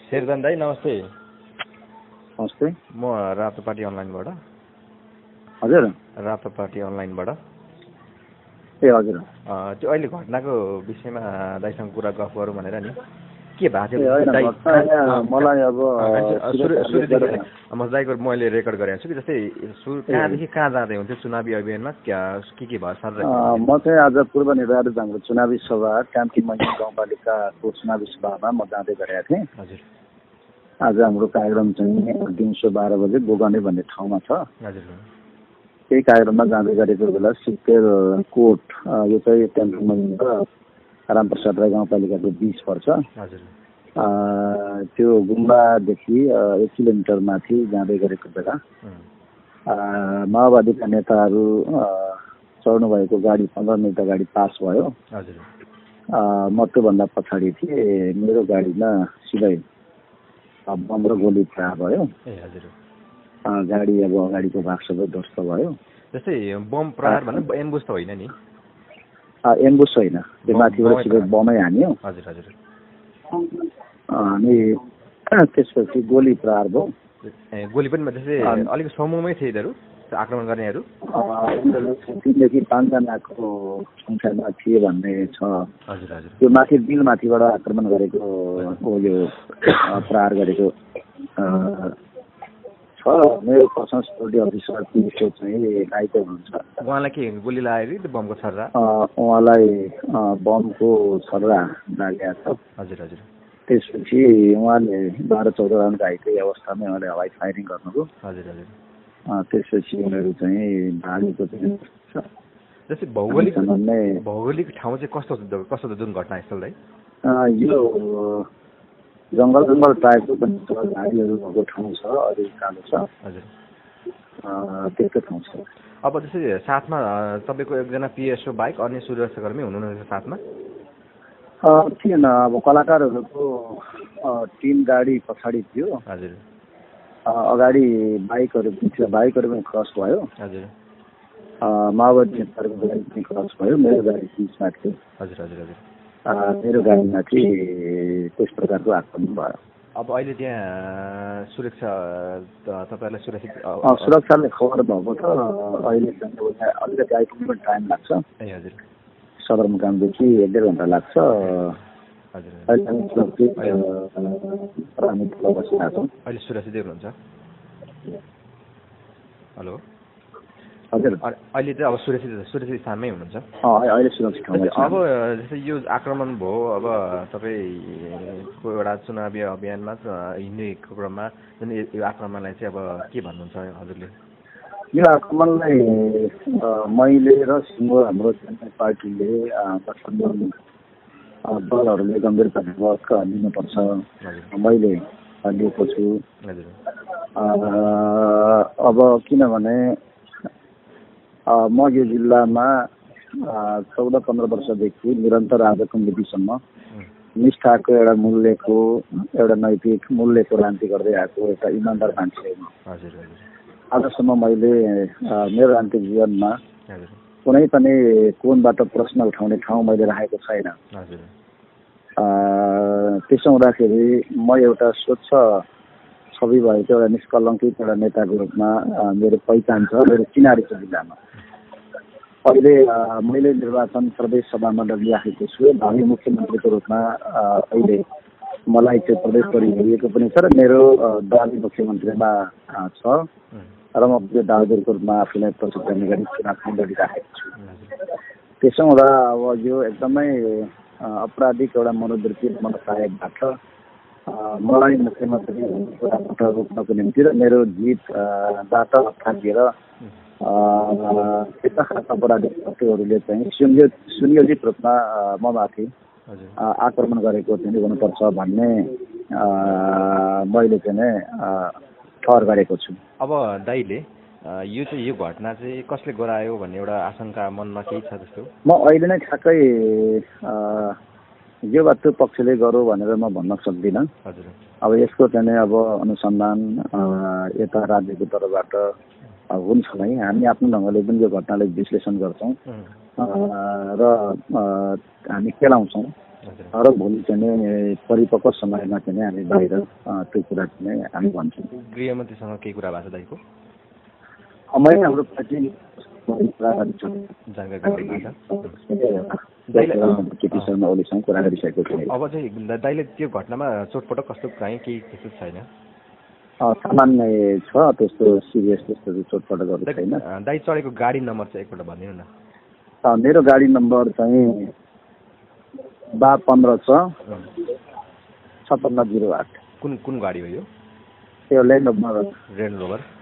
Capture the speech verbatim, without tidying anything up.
शेरदान दाई नमस्ते। नमस्ते। म रातो पार्टी अनलाइनबाट। हजुर। रातो पार्टी अनलाइनबाट। ए हजुर। त्यो अहिले घटनाको विषयमा दाइसँग कुरा गफ गरौँ भनेर नि। के भएको थियो मलाई अब म दाइको मैले रेकर्ड गरेको छु कि जस्तै कहाँदेखि कहाँ जाँदै हुन्थ्यो चुनावी अभियानमा क्या के के भयो सर? म चाहिँ आज पूर्व निर्धारित हाम्रो चुनावी सभा काम्की मैदान गाउँपालिकाको चुनावी सभामा म जाँदै गरेका थिएँ। हजुर। आज हाम्रो कार्यक्रम चाहिँ दिउँसो बाह्र बजे बोगने भन्ने ठाउँमा छ। हजुर। त्यही कार्यक्रममा जाँदै गरेको बेला सिक्किर कोट यो चाहिँ काम्की मैदान रामप्रसाद राई गाउँपालिकाको बिच पर्छ। हजुर। त्यो गुम्बादेखि एक किलोमिटर माथि जाँदै गरेको बेला माओवादीका नेताहरू चढ्नु भएको गाडी पन्ध्र मिनट अगाडि पास भयो। हजुर। म त्योभन्दा पछाडि थिएँ। मेरो गाडीमा सिधै बम र गोली प्रहार भयो। ए हजुर। गाडी अब अगाडिको भाग सबै ध्वस्त भयो। जस्तै बम प्रहार भन्नु एम्बुस त होइन नि? एम्बुस होइन, त्यो माथिबाट सिधै बमै हान्यो। हजुर हजुर। अनि त्यसपछि गोली प्रहार भयो। ए गोली पनि जस्तै अलिक समूहमै थिए यिनीहरू आक्रमण गर्नेहरू? तिनदेखि पाँचजनाको सङ्ख्यामा थिए भन्ने छ। हजुर हजुर। त्यो माथि बिल माथिबाट आक्रमण गरेको यो प्रहार गरेको छ। मेरो पर्सनल सिक्युरिटी अफिसर पुलिसको चाहिँ दायित्व हुन्छ। उहाँलाई के गोली लाग्यो कि बमको छर्रा? उहाँलाई बमको छर्रा लागेको छ। हजुर हजुर। त्यसपछि उहाँले बाह्र चौध राउन्ड घाइते अवस्थामै उहाँले हवाई फायरिङ गर्नुभयो। हजुर हजुर। त्यसपछि उनीहरू चाहिँ भागेको चाहिँ जस्तै भौगोलिक भौगोलिक ठाउँ चाहिँ कस्तो कस्तो जुन घटनास्थल है? यो जङ्गल जङ्गल टाइपको पनि छ, झाडीहरू भएको ठाउँ छ, अलिक कालो छ। हजुर। त्यस्तो ठाउँ छ। अब जस्तै साथमा तपाईँको एकजना पिएसओ बाहेक अन्य सुरक्षाकर्मी हुनुहुन्न साथमा? थिएन। अब कलाकारहरूको टिम गाडी पछाडि थियो। हजुर। अगाडि बाइकहरू पनि थियो, बाइकहरू पनि क्रस भयो। हजुर। माओवादी नेताहरूको गाडी पनि क्रस भयो। मेरो गाडी बिचमा थियो। हजुर हजुर हजुर। मेरो गाडीमाथि त्यस प्रकारको आक्रमण भयो। अब अहिले त्यहाँ सुरक्षा तपाईँहरूलाई सुरक्षित सुरक्षाले खबर भएको छ। अहिले अलिकति आइपुग्नु पनि टाइम लाग्छ। ए हजुर। सदरमुकामदेखि एक डेढ घन्टा लाग्छ। अहिले सुरक्षितै हुनुहुन्छ? हेलो। हजुर। अहिले चाहिँ अब सुरक्षित सुरक्षित स्थानमै हुनुहुन्छ? अहिले सुरक्षित ठाउँमा छु। अब जस्तै यो आक्रमण भयो, अब तपाईँको एउटा चुनावी अभियानमा हिँडेको क्रममा जुन यो आक्रमणलाई चाहिँ अब के भन्नुहुन्छ हजुरले? यो आक्रमणलाई मैले र सिङ्गो हाम्रो पार्टीले गठबन्धन दलहरूले गम्भीरतापूर्वक लिनुपर्छ। मैले लिएको छु। अब किनभने म यो जिल्लामा चौध पन्ध्र वर्षदेखि निरन्तर आजको मितिसम्म निष्ठाको एउटा मूल्यको एउटा नैतिक मूल्यको रान्ति गर्दै आएको एउटा इमान्दार मान्छे हो। आजसम्म मैले मेरो राजनीतिक जीवनमा कुनै पनि कोनबाट प्रश्न उठाउने ठाउँ मैले राखेको छैन। त्यसो हुँदाखेरि म एउटा स्वच्छ छवि भएको एउटा निष्कलङ्कित एउटा नेताको रूपमा मेरो पहिचान छ, मेरो चिनारी छ जिल्लामा। अहिले मैले निर्वाचन प्रदेश सभामण्डली राखेको छु। भावी मुख्यमन्त्रीको रूपमा अहिले मलाई चाहिँ प्रदेश परिभरिएको पनि छ र मेरो दाबी मुख्यमन्त्रीमा छ र म त्यो दाजुको रूपमा आफूलाई प्रस्तुत गर्ने गरी चुनाव लडिराखेको छु। त्यसो हुँदा अब यो एकदमै अपराधिक एउटा मनोवृत्ति मनसायकबाट मलाई मुख्यमन्त्री रोक्नको निम्ति र मेरो जितबाट थाकिएर त्यस्ता खालका अपराधिक तत्त्वहरूले चाहिँ सुनियोजित सुनियोजित रूपमा ममाथि आक्रमण गरेको चाहिँ हुनुपर्छ भन्ने मैले चाहिँ ठहर गरेको छु। अब दाइले यो चाहिँ यो घटना चाहिँ कसले गरायो भन्ने एउटा आशंका मनमा केही छ जस्तो? म अहिले नै ठ्याक्कै यो बात त्यो पक्षले गरौँ भनेर म भन्न सक्दिनँ। हजुर। अब यसको चाहिँ अब अनुसन्धान यता राज्यको तर्फबाट हुन्छ नै। हामी आफ्नो ढङ्गले पनि यो घटनालाई विश्लेषण गर्छौँ र हामी केलाउँछौँ। र भोलि चाहिँ परिपक्व समयमा चाहिँ हामी बाहिर त्यो कुरा चाहिँ हामी भन्छौँ। गृहमन्त्रीसँग केही कुरा भएको छ दाइको? मैले हाम्रो पार्टी केपी शर्मा ओलीसँग कुरा गरिसकेको छु। अब चाहिँ दाइले त्यो घटनामा चोटपटक कस्तो काहीँ केही त्यस्तो छैन? सामान्य छ, त्यस्तो सिरियस त्यस्तो चोटपटकहरू छैन। दाइ चढेको गाडी नम्बर चाहिँ एकपल्ट भनिदिनु न। मेरो गाडी नम्बर चाहिँ बा पन्ध्र छ छपन्न जिरो आठ। कुन कुन गाडी हो यो? त्यो ल्यान्ड रोभर। Range Rover